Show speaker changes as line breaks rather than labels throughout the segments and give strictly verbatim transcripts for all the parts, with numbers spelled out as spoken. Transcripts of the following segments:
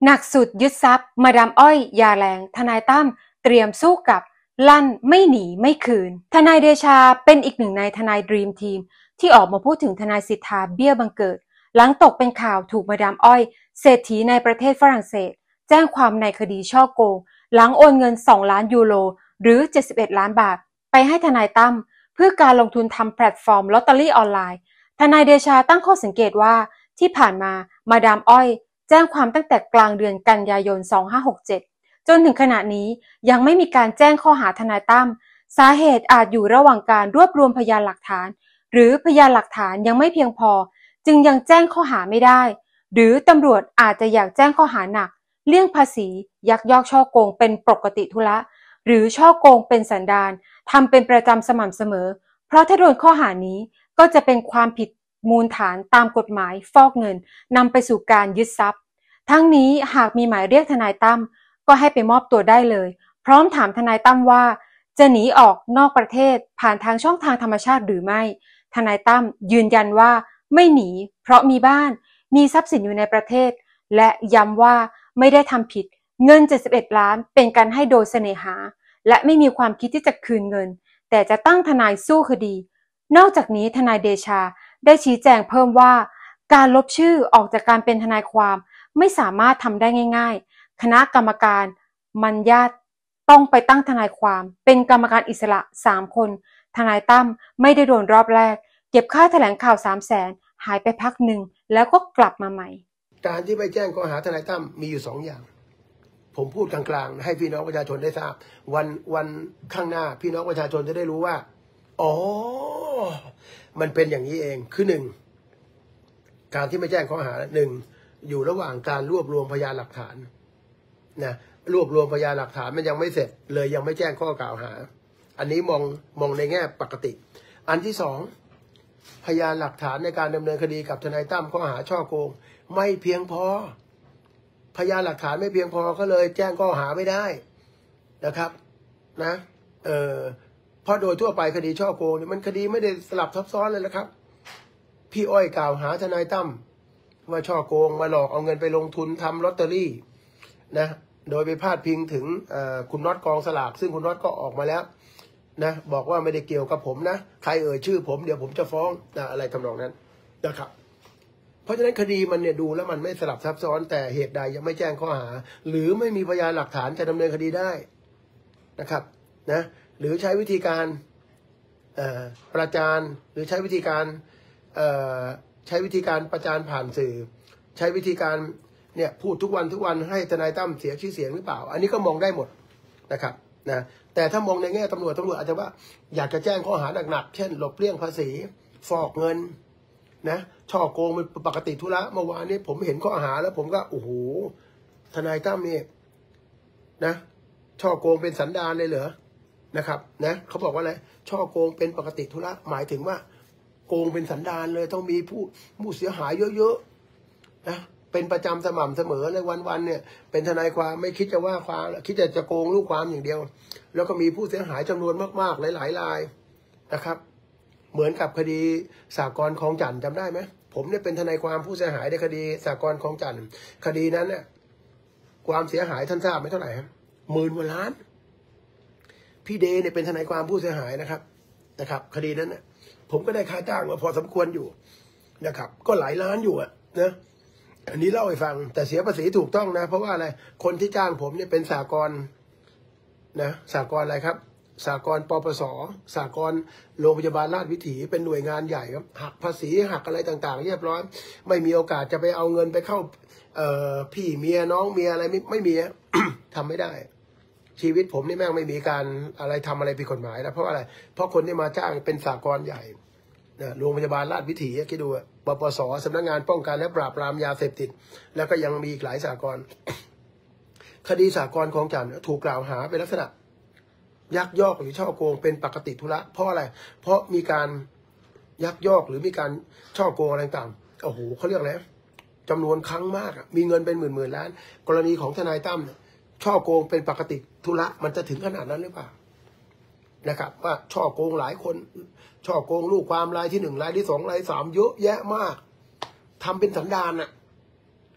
หนักสุดยึดทรัพย์มาดามอ้อยยาแรงทนายตั้มเตรียมสู้กับลั่นไม่หนีไม่คืนทนายเดชาเป็นอีกหนึ่งในทนายดรีมทีมที่ออกมาพูดถึงทนายสิทธาเบี้ยบังเกิดหลังตกเป็นข่าวถูกมาดามอ้อยเศรษฐีในประเทศฝรั่งเศสแจ้งความในคดีฉ้อโกงหลังโอนเงินสองล้านยูโรหรือเจ็ดสิบเอ็ดล้านบาทไปให้ทนายตั้มเพื่อการลงทุนทำแพลตฟอร์มลอตเตอรี่ออนไลน์ทนายเดชาตั้งข้อสังเกตว่าที่ผ่านมามาดามอ้อยแจ้งความตั้งแต่กลางเดือนกันยายนสองพันห้าร้อยหกสิบเจ็ดจนถึงขณะนี้ยังไม่มีการแจ้งข้อหาทนายตั้มสาเหตุอาจอยู่ระหว่างการรวบรวมพยานหลักฐานหรือพยานหลักฐานยังไม่เพียงพอจึงยังแจ้งข้อหาไม่ได้หรือตำรวจอาจจะอยากแจ้งข้อหาหนักเลี่ยงภาษียักยอกฉ้อโกงเป็นปกติธุระหรือฉ้อโกงเป็นสันดานทำเป็นประจำสม่ำเสมอเพราะถ้าโดนข้อหานี้ก็จะเป็นความผิดมูลฐานตามกฎหมายฟอกเงินนำไปสู่การยึดทรัพย์ทั้งนี้หากมีหมายเรียกทนายตั้มก็ให้ไปมอบตัวได้เลยพร้อมถามทนายตั้มว่าจะหนีออกนอกประเทศผ่านทางช่องทางธรรมชาติหรือไม่ทนายตั้มยืนยันว่าไม่หนีเพราะมีบ้านมีทรัพย์สินอยู่ในประเทศและย้ำว่าไม่ได้ทำผิดเงินเจ็ดสิบเอ็ดล้านเป็นการให้โดยเสน่หาและไม่มีความคิดที่จะคืนเงินแต่จะตั้งทนายสู้คดีนอกจากนี้ทนายเดชาได้ชี้แจงเพิ่มว่าการลบชื่อออกจากการเป็นทนายความไม่สามารถทำได้ง่ายๆคณะกรรมการมัญญาติต้องไปตั้งทนายความเป็นกรรมการอิสระสามคนทนายตั้มไม่ได้โดนรอบแรกเก็บค่าแถลงข่าว สามแสน หายไปพักหนึ่งแล้วก็กลับมาใหม่
การที่ไปแจ้งข้อหาทนายตั้มมีอยู่สองอย่างผมพูดกลางๆให้พี่น้องประชาชนได้ทราบวันวันข้างหน้าพี่น้องประชาชนจะได้รู้ว่าอ๋อมันเป็นอย่างนี้เองคือหนึ่งการที่ไม่แจ้งข้อหาหนึ่งอยู่ระหว่างการรวบรวมพยานหลักฐานนะรวบรวมพยานหลักฐานมันยังไม่เสร็จเลยยังไม่แจ้งข้อกล่าวหาอันนี้มองมองในแง่ปกติอันที่สองพยานหลักฐานในการดำเนินคดีกับทนายตั้มข้อหาฉ้อโกงไม่เพียงพอพยานหลักฐานไม่เพียงพอก็เลยแจ้งข้อหาไม่ได้นะครับนะเออเพราะโดยทั่วไปคดีฉ้อโกงเนี่ยมันคดีไม่ได้สลับซับซ้อนเลยนะครับพี่อ้อยกล่าวหาทนายตั้มว่าฉ้อโกงมาหลอกเอาเงินไปลงทุนทำลอตเตอรี่นะโดยไปพาดพิงถึงคุณน็อตกองสลากซึ่งคุณน็อตก็ออกมาแล้วนะบอกว่าไม่ได้เกี่ยวกับผมนะใครเอ่ยชื่อผมเดี๋ยวผมจะฟ้องนะอะไรทำนองนั้นนะครับเพราะฉะนั้นคดีมันเนี่ยดูแล้วมันไม่สลับซับซ้อนแต่เหตุใดยังไม่แจ้งข้อหาหรือไม่มีพยานหลักฐานจะดำเนินคดีได้นะครับนะหรือใช้วิธีการประจานหรือใช้วิธีการใช้วิธีการประจานผ่านสื่อใช้วิธีการเนี่ยพูดทุกวันทุกวันให้ทนายตั้มเสียชื่อเสียงหรือเปล่าอันนี้ก็มองได้หมดนะครับนะแต่ถ้ามองในแง่ตำรวจตำรวจอาจจะว่าอยากจะแจ้งข้อหาหนักๆเช่นหลบเลี่ยงภาษีฟอกเงินนะช่อโกงเป็นปกติธุระเมื่อวานนี้ผมเห็นข้อหาแล้วผมก็โอ้โหทนายตั้มนี่นะช่อโกงเป็นสันดานเลยเหรอนะครับนะเขาบอกว่าอะไรช่อโกงเป็นปกติธุระหมายถึงว่าโกงเป็นสันดานเลยต้องมีผู้ผู้เสียหายเยอะๆนะเป็นประจำสม่ำเสมอในวันๆเนี่ยเป็นทนายความไม่คิดจะว่าความคิดจะจะโกงลูกความอย่างเดียวแล้วก็มีผู้เสียหายจำนวนมากๆหลายๆรายนะครับเหมือนกับคดีสหกรณ์คลองจันทร์จำได้ไหมผมเนี่ยเป็นทนายความผู้เสียหายในคดีสหกรณ์คลองจันทร์คดีนั้นเนี่ยความเสียหายท่านทราบไหมเท่าไหร่ครับหมื่นกว่าล้านพี่เดเนี่ยเป็นทนายความผู้เสียหายนะครับนะครับคดีนั้นเนี่ยผมก็ได้ค่าจ้างมาพอสมควรอยู่นะครับก็หลายล้านอยู่อะนะอันนี้เล่าให้ฟังแต่เสียภาษีถูกต้องนะเพราะว่าอะไรคนที่จ้างผมเนี่ยเป็นสหกรณ์นะสหกรณ์อะไรครับสหกรณ์ปปสสหกรณ์โรงพยาบาลราชวิถีเป็นหน่วยงานใหญ่ครับหักภาษีหักอะไรต่างๆเรียบร้อยไม่มีโอกาสจะไปเอาเงินไปเข้าเอ่อพี่เมียน้องเมียอะไรไม่ไม่มี ทำไม่ได้ชีวิตผมนี่แม่งไม่มีการอะไรทำอะไรผิดกฎหมายนะเพราะอะไรเพราะคนที่มาจ้างเป็นสหกรณ์ใหญ่นะโรงพยาบาลราชวิถีคิดดูปปสสำนักงานป้องกันและปราบปรามยาเสพติดแล้วก็ยังมีอีกหลายสหกรณ์ คดีสหกรณ์คลองจันทร์ถูกกล่าวหาเป็นลักษณะยักยอกหรือช่อโกงเป็นปกติธุระเพราะอะไรเพราะมีการยักยอกหรือมีการช่อโกงอะไรต่างโอ้โหเขาเรียกอะไรจำนวนครั้งมากมีเงินเป็นหมื่นหมื่นล้านกรณีของทนายตั้มช่อโกงเป็นปกติธุระมันจะถึงขนาดนั้นหรือเปล่านะครับว่าช่อโกงหลายคนช่อโกงลูกความรายที่หนึ่งรายที่สองรายสามเยอะแยะมากทำเป็นสันดานน่ะ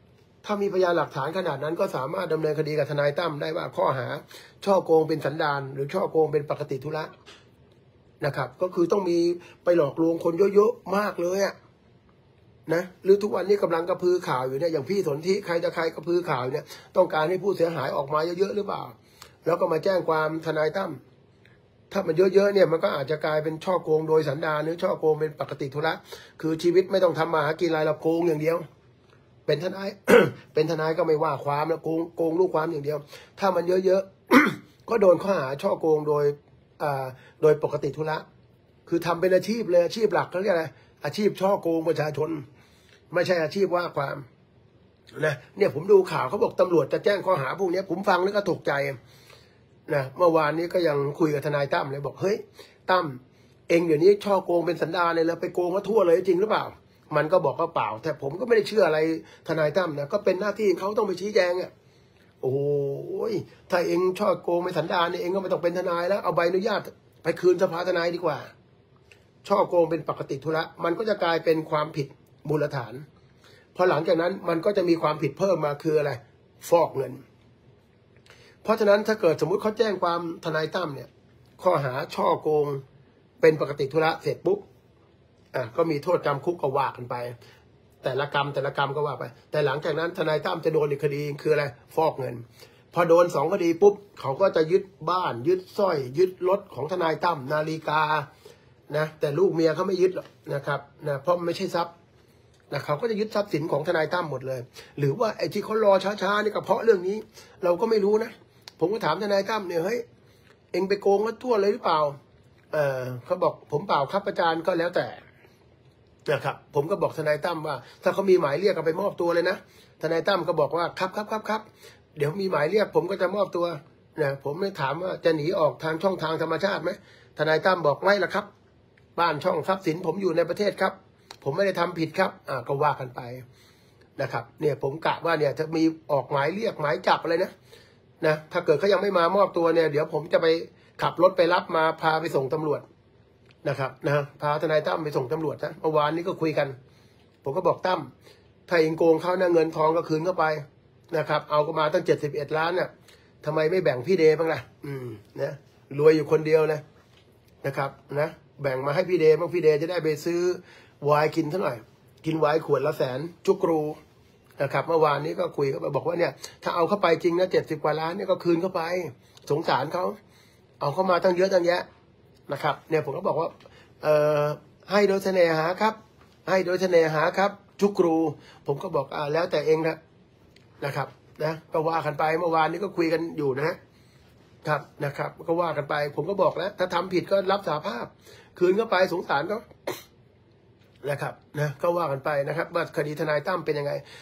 ถ้ามีพยานหลักฐานขนาดนั้นก็สามารถดำเนินคดีกับทนายตั้มได้ว่าข้อหาช่อโกงเป็นสันดานหรือช่อโกงเป็นปกติธุระนะครับก็คือต้องมีไปหลอกลวงคนเยอะๆมากเลยอะนะหรือทุกวันนี้กำลังกระพือข่าวอยู่เนี่ยอย่างพี่สนธิใครจะใครกระพือข่าวเนี่ยต้องการให้ผู้เสียหายออกมาเยอะๆหรือเปล่าแล้วก็มาแจ้งความทนายตั้มถ้ามันเยอะๆเนี่ยมันก็อาจจะกลายเป็นช่อโกงโดยสันดานหรือช่อโกงเป็นปกติธุระคือชีวิตไม่ต้องทำมาหากินอะไรเราโกงอย่างเดียวเป็นทนาย เป็นทนายก็ไม่ว่าความแล้วโกงโกงลูกความอย่างเดียวถ้ามันเยอะๆ ก็โดนข้อหาช่อโกงโดยอ่าโดยปกติธุระคือทำเป็นอาชีพเลยอาชีพหลักเขาเรียกอะไรอาชีพช่อโกงประชาชนไม่ใช่อาชีพว่าความนะเนี่ยผมดูข่าวเขาบอกตำรวจจะแจ้งข้อหาพวกนี้ผมฟังแล้วก็ตกใจนะเมื่อวานนี้ก็ยังคุยกับทนายตั้มเลยบอกเฮ้ยตั้มเองเดี๋ยวนี้ช่อโกงเป็นสันดานเลยแล้วไปโกงเขาทั่วเลยจริงหรือเปล่ามันก็บอกว่าเปล่าแต่ผมก็ไม่ได้เชื่ออะไรทนายตั้มนะก็เป็นหน้าที่เขาต้องไปชี้แจงอ่ะโอ้ยถ้าเองช่อโกงเป็นสันดานเนี่ยเองก็ไม่ต้องเป็นทนายแล้วเอาใบอนุญาตไปคืนสภาทนายดีกว่าช่อโกงเป็นปกติธุระมันก็จะกลายเป็นความผิดมูลฐานพอหลังจากนั้นมันก็จะมีความผิดเพิ่มมาคืออะไรฟอกเงินเพราะฉะนั้นถ้าเกิดสมมุติเขาแจ้งความทนายตั้มเนี่ยข้อหาช่อโกงเป็นปกติธุระเสร็จปุ๊บอ่ะก็มีโทษจำคุกก็ว่ากันไปแต่ละกรรมแต่ละกรรมก็ว่าไปแต่หลังจากนั้นทนายตั้มจะโดนอีกคดีคืออะไรฟอกเงินพอโดนสองคดีปุ๊บเขาก็จะยึดบ้านยึดสร้อยยึดรถของทนายตั้มนาฬิกานะแต่ลูกเมียเขาไม่ยึดหรอกนะครับนะเพราะมันไม่ใช่ทรัพย์นะเขาก็จะยึดทรัพย์สินของทนายตั้มหมดเลยหรือว่าไอ้ที่เขารอช้าๆนี่ก็เพราะเรื่องนี้เราก็ไม่รู้นะผมก็ถามทนายตั้มเนี่ยเฮ้ยเอ็งไปโกงกันทั่วเลยหรือเปล่าเออเขาบอกผมเปล่าครับอาจารย์ก็แล้วแต่นะครับผมก็บอกทนายตั้มว่าถ้าเขามีหมายเรียกก็ไปมอบตัวเลยนะทนายตั้มก็บอกว่าครับครับครับครับเดี๋ยวมีหมายเรียกผมก็จะมอบตัวนะผมไม่ถามว่าจะหนีออกทางช่องทางธรรมชาติไหมทนายตั้มบอกไม่ละครับบ้านช่องทรัพย์สินผมอยู่ในประเทศครับผมไม่ได้ทำผิดครับอ่าก็ว่ากันไปนะครับเนี่ยผมกะว่าเนี่ยจะมีออกหมายเรียกหมายจับอะไรนะนะถ้าเกิดเขายังไม่มามอบตัวเนี่ยเดี๋ยวผมจะไปขับรถไปรับมาพาไปส่งตำรวจนะครับนะพาทนายตั้มไปส่งตำรวจนะเมื่อวานนี้ก็คุยกันผมก็บอกตั้มถ้าเองโกงเขานะเงินทองก็คืนเข้าไปนะครับเอาก็มาตั้งเจ็ดสิบเอ็ดล้านเนี่ยทำไมไม่แบ่งพี่เดย์บ้างล่ะอืมนะรวยอยู่คนเดียวนะนะครับนะแบ่งมาให้พี่เดย์บ้างพี่เดย์จะได้ไปซื้อไวน์กินเท่าไหร่กินไวน์ขวดละแสนจุกรูนะครับเมื่อวานนี้ก็คุยกันบอกว่าเนี่ยถ้าเอาเข้าไปจริงนะเจ็ดสิบกว่าล้านเนี่ยก็คืนเข้าไปสงสารเขาเอาเข้ามาตั้งเยอะตั้งแยะนะครับเนี่ยผมก็บอกว่าเอ่อให้โดยเสน่หาครับให้โดยเสน่หาครับจุกรูผมก็บอกอ่าแล้วแต่เองนะนะครับนะก็ว่ากันไปเมื่อวานนี้ก็คุยกันอยู่นะครับนะครับก็ว่ากันไปผมก็บอกแล้วถ้าทำผิดก็รับสารภาพคืนเข้าไปสงสารเขานะครับนะก็ว่ากันไปนะครับว่าคดีทนายตั้มเป็นยังไง